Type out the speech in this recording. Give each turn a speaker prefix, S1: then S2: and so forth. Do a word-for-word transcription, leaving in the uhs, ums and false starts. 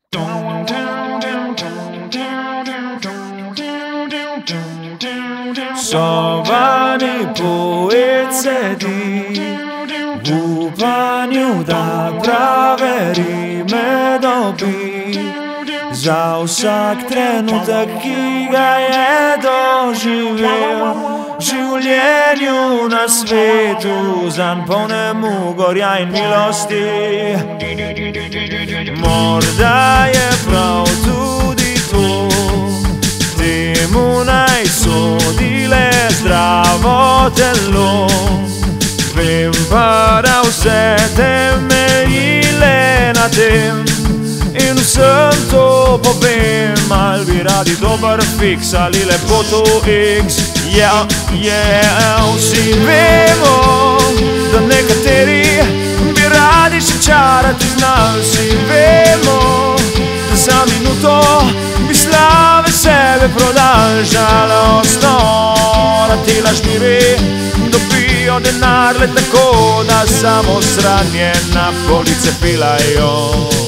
S1: Sovani poet sedi v upanju, da prave rime dobi za vsak trenutek, ki ga je doživel v življenju na svetu, zanj polnemu gorja in milosti. Morda je prav tudi to, temu naj sodi le zdravo telo. Vem pa, da vse temelji le na tem, in vsem to povem, ali bi radi dober fiks ali lepoto X. Yeah, yeah, vsi vemo, da nekateri bi radi še čarati znali. Vsi vemo, da za minuto bi slave sebe prodali. Žalostno, da ti lažnivi dobijo denar le tako, da samo sranje na police pilajo.